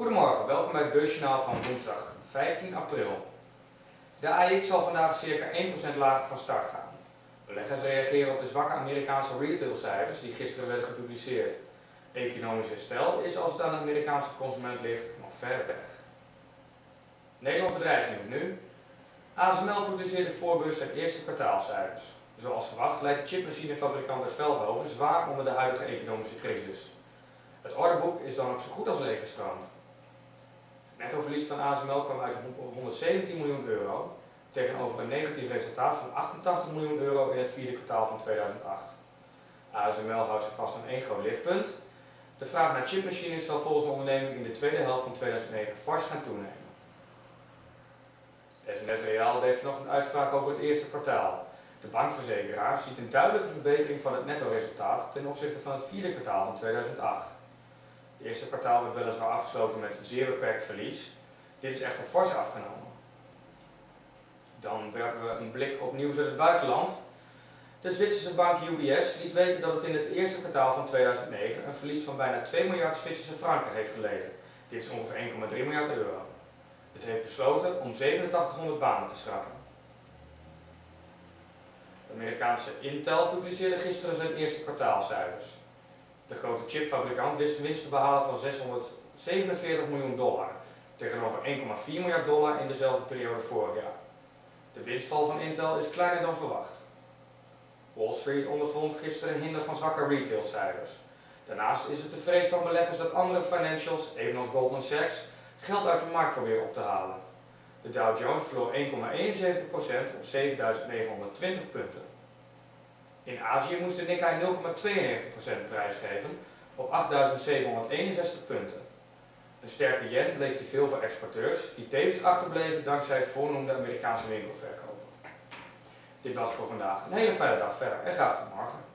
Goedemorgen, welkom bij het beursjournaal van woensdag 15 april. De AEX zal vandaag circa 1% lager van start gaan. Beleggers reageren op de zwakke Amerikaanse retailcijfers die gisteren werden gepubliceerd. Economisch herstel is, als het aan de Amerikaanse consument ligt, nog ver weg. Nederlands bedrijfsnieuws nu. ASML publiceerde voorbeurs zijn eerste kwartaalcijfers. Zoals verwacht leidt de chipmachinefabrikant uit Veldhoven zwaar onder de huidige economische crisis. Het orderboek is dan ook zo goed als leeggestroomd. Het nettoverlies van ASML kwam uit op 117 miljoen euro, tegenover een negatief resultaat van 88 miljoen euro in het vierde kwartaal van 2008. ASML houdt zich vast aan één groot lichtpunt. De vraag naar chipmachines zal volgens de onderneming in de tweede helft van 2009 fors gaan toenemen. SNS Reaal deed vanochtend een uitspraak over het eerste kwartaal. De bankverzekeraar ziet een duidelijke verbetering van het nettoresultaat ten opzichte van het vierde kwartaal van 2008. Het eerste kwartaal werd weliswaar afgesloten met zeer beperkt verlies. Dit is echter fors afgenomen. Dan werpen we een blik op nieuws uit het buitenland. De Zwitserse bank UBS liet weten dat het in het eerste kwartaal van 2009 een verlies van bijna 2 miljard Zwitserse franken heeft geleden. Dit is ongeveer 1,3 miljard euro. Het heeft besloten om 8700 banen te schrappen. De Amerikaanse Intel publiceerde gisteren zijn eerste kwartaalcijfers. De grote chipfabrikant wist een winst te behalen van 647 miljoen dollar, tegenover 1,4 miljard dollar in dezelfde periode vorig jaar. De winstval van Intel is kleiner dan verwacht. Wall Street ondervond gisteren hinder van zwakke retailcijfers. Daarnaast is het de vrees van beleggers dat andere financials, evenals Goldman Sachs, geld uit de markt proberen op te halen. De Dow Jones verloor 1,71% op 7.920 punten. In Azië moest de Nikkei 0,92% prijsgeven op 8.761 punten. Een sterke yen bleek te veel voor exporteurs, die tevens achterbleven dankzij voornoemde Amerikaanse winkelverkopen. Dit was het voor vandaag. Een hele fijne dag verder en graag tot morgen.